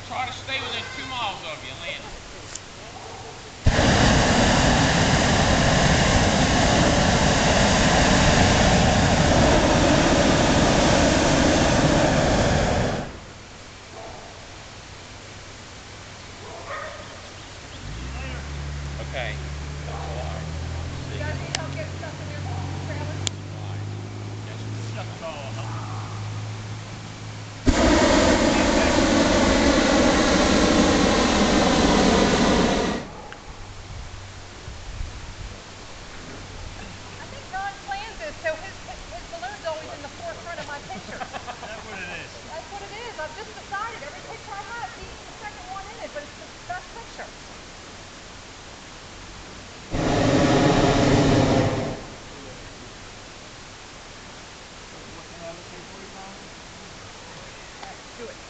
Try to stay within 2 miles of you, land. Okay. That's all right. You guys need help getting stuff in your trailer? All right. Yes, stuff is all up. I think Ron plans this, so his balloon's always in the forefront of my picture. That's what it is. That's what it is. I've just decided every picture I have, he's the second one in it, but it's the best picture. All right, do it.